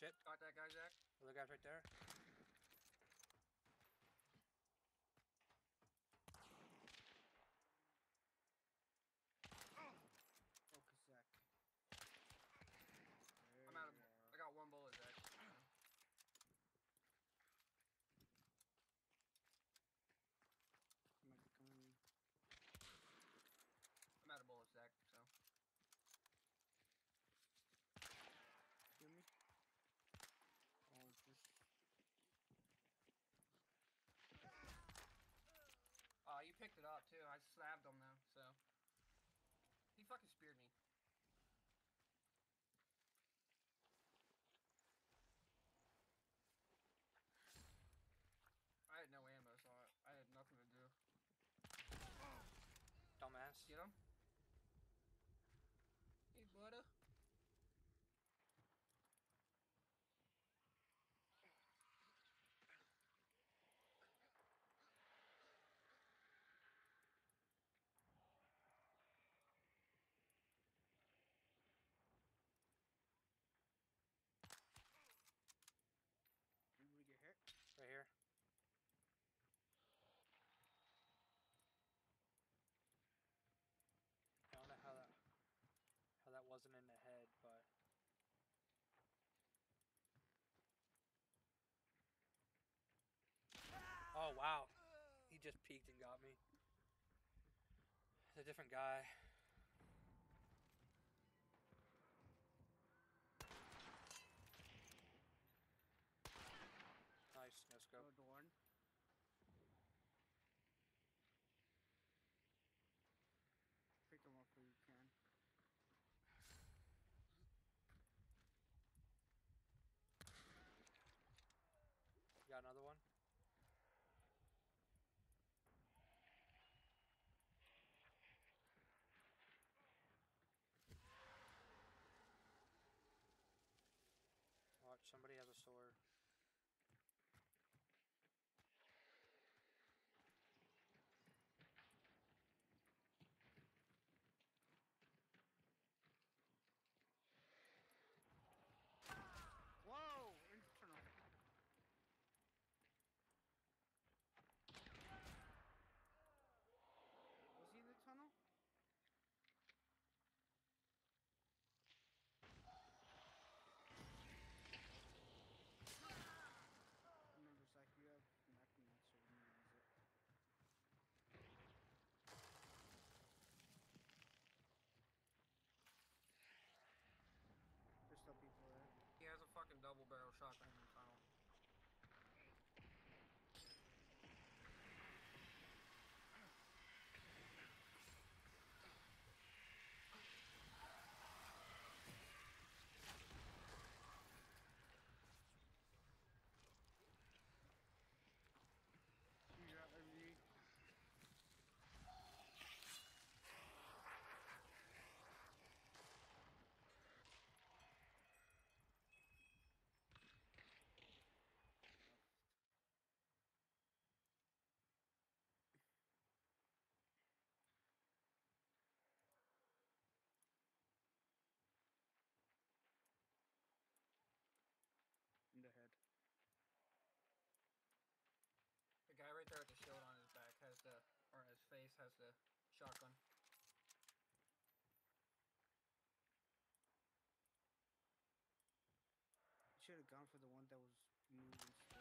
shit. Got that guy, Zach. Other guy's right there. Focus, Zach. I'm out of. I got one bullet, Zach. Might be coming. I'm out of bullets, Zach. So. Hear me? Oh, just. You picked it up too. I stabbed him though, so. He fucking speared me. I had no ammo, so I had nothing to do. Dumbass. Get him? Hey, buddy. Did we get hit? Right here. I don't know how that wasn't in the head, but oh wow, he just peeked and got me. It's a different guy. Nice, no scope. Go one. Pick him up where you can. You got another one? Watch, somebody has a sword. Whoa! Internal. Was he in the tunnel? Remember, Zach, you have nothing else, so we use it. There's still people there. He has a fucking double barrel shotgun in the tunnel. You got every. In the head. The guy right there with the shield on his back has the, or his face has the shotgun. You should have gone for the one that was moving still.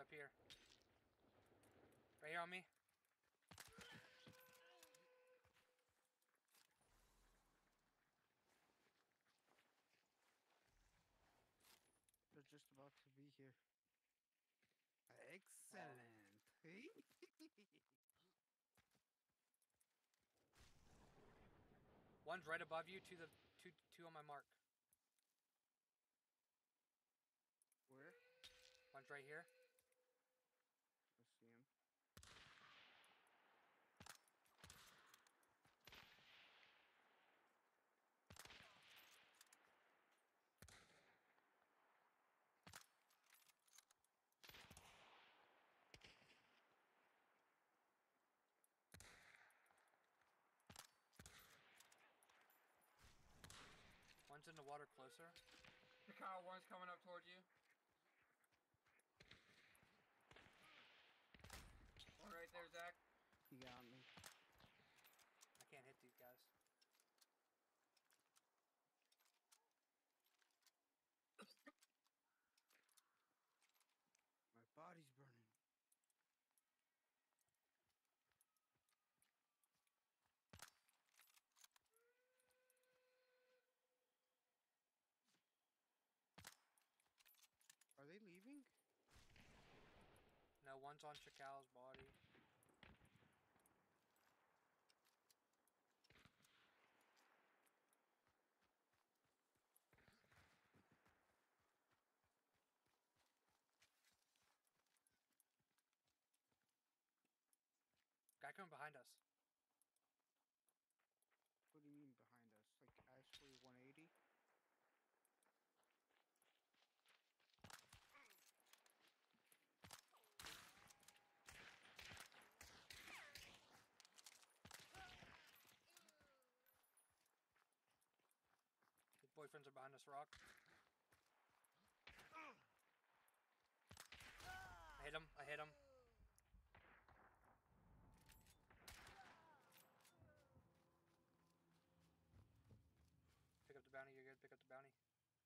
Up here. Right here on me. They're just about to be here. Excellent. One's right above you. Two on my mark. Where? One's right here. I see him. One's in the water closer. The cow one's coming up towards you. One right there, Zach. He got me. I can't hit these guys. My body's burning. Are they leaving? No, one's on Chakal's body. Guy coming behind us. What do you mean behind us? Like actually 180? His boyfriends are behind this rock. I hit him. I hit him. Pick up the bounty. You're good. Pick up the bounty.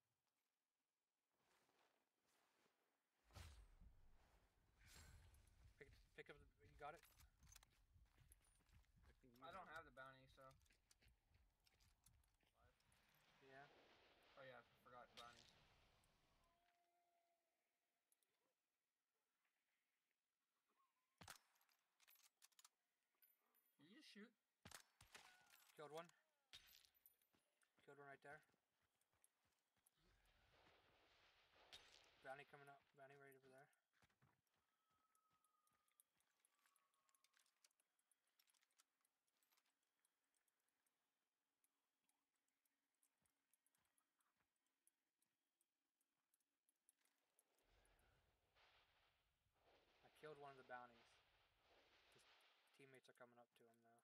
Pick up the... You got it? I don't have the bounty, so. Yeah. Oh yeah, I forgot bounties. Did you just shoot? Killed one. Killed one right there. Bounty coming up. Bounty right over there. I killed one of the bounties. His teammates are coming up to him now.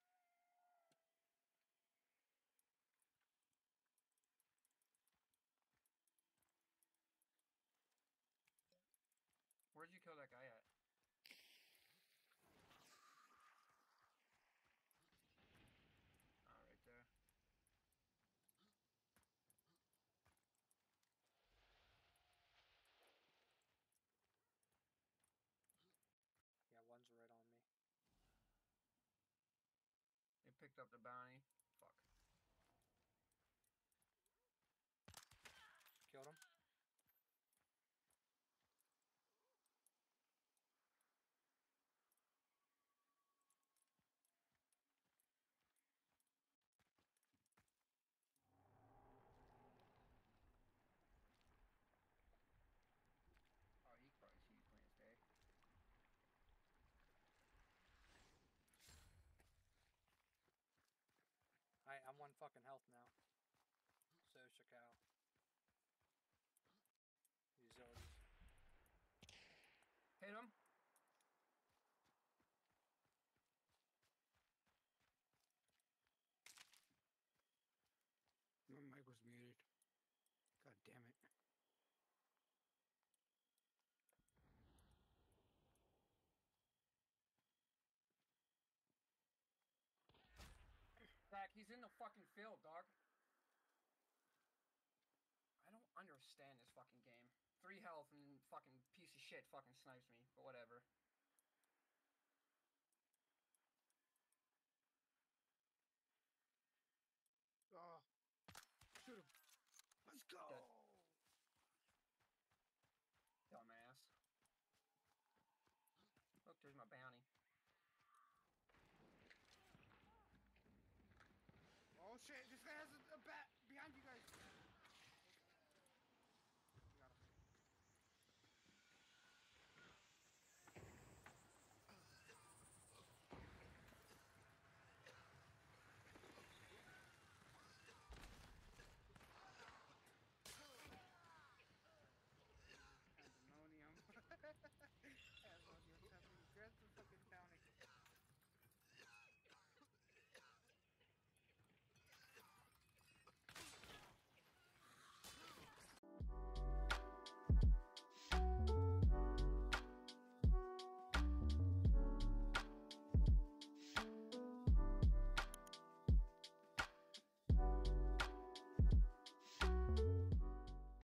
Where'd you kill that guy at? Oh, right there. Yeah, one's right on me. They picked up the bounty. Fuck. Killed him. Oh, he probably sees me as day. I'm one fucking health now. So is Chakal. Utilities. Hit him. My mic was muted. God damn it. Zach, he's in the fucking field, dog. I don't understand this fucking game. 3 health and fucking piece of shit fucking snipes me, but whatever. Oh. Shoot him. Let's go. Dead. Dumbass. Look, there's my bounty.